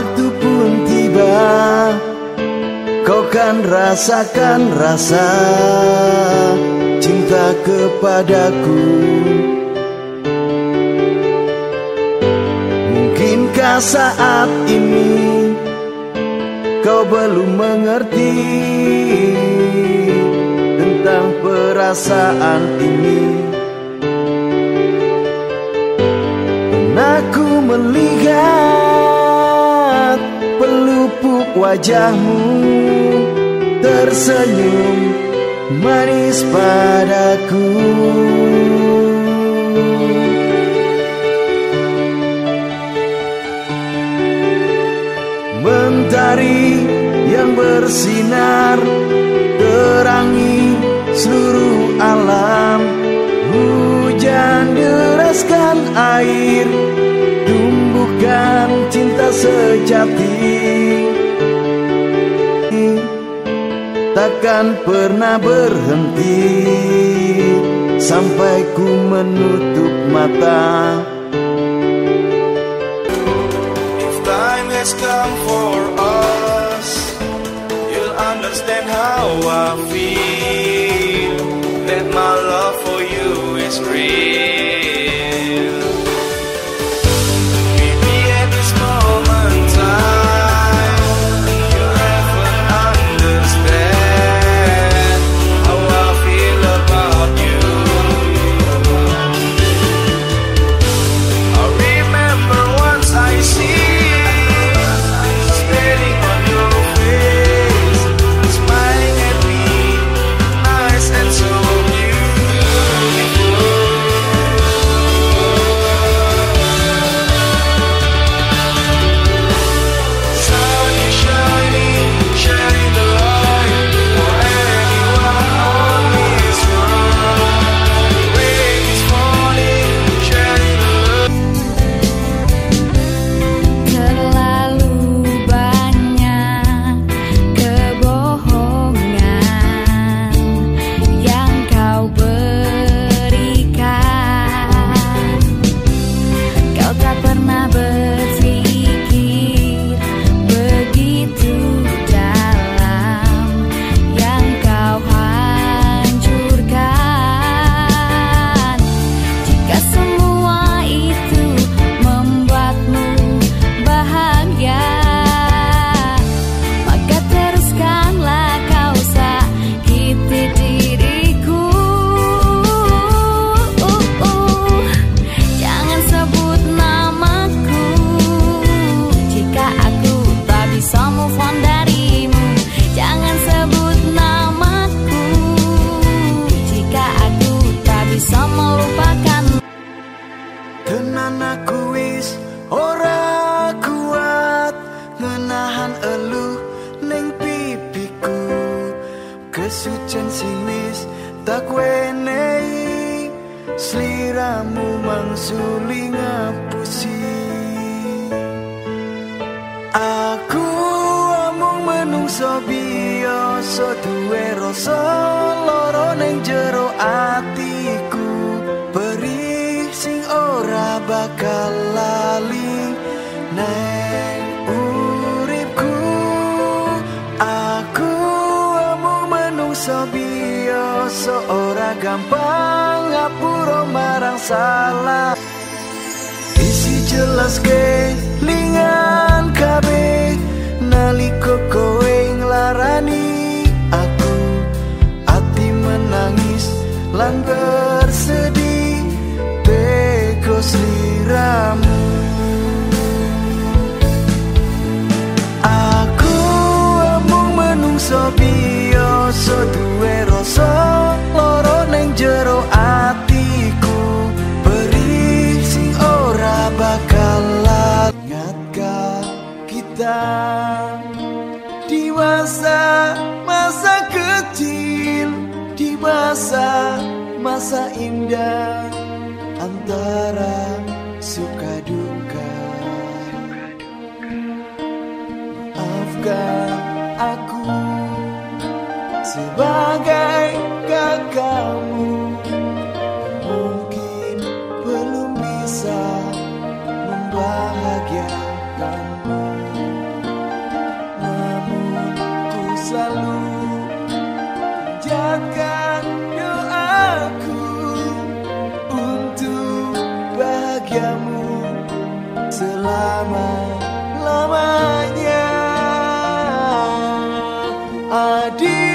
waktu pun tiba, kau kan rasakan rasa cinta kepadaku. Mungkinkah saat ini kau belum mengerti tentang perasaan ini? Pernah ku melihat pelupuk wajahmu tersenyum manis padaku. Mentari yang bersinar terangi seluruh alam, hujan deraskan air, tumbuhkan cinta sejati. Takkan pernah berhenti sampai ku menutup mata. If time has come for us, you'll understand how I feel, that my love for you is real. Maybe at this moment in time, you haven't understand how I feel about you. I remember once I see staring on your face, smiling at me, nice and so beautiful. Sun is shining, shining the light for anyone on this world. Rain is falling, shining the light. Terlalu banyak kebohongan yang kau berikan. Kau tak pernah berpikir begitu dalam yang kau hancurkan. Jika semua itu membuatmu bahagia, maka teruskanlah kau sakiti diriku. Jangan sebut namaku jika aku tak bisa move on darimu. Jangan sebut namaku jika aku tak bisa melupakan. Tenan aku wis ora kuat menahan eluh ning pipiku. Kesucian sing wis tak wenehi, sliramu mangsuli ngapusi. Aku amung menungso biasa duwe rasa lara ning jero atiku. Perih sing ora bakal lali neng uripku. Aku amung menungso biasa ora gampang ngapura marang salah. Isi jelas kelingan kabeh nalika kowe nglarani aku. Ati menangis lan bersedih teko sliramu. Aku amung menungso biasa duwe rasa lara ning jero atiku. Perih sing ora bakal lali. Ingatkah kita di masa kecil, di masa indah antara suka duka. Maafkan aku sebagai kakakmu, mungkin belum bisa membahagiakanmu. kuatkan doaku untuk bahagiamu selama-lamanya. Adik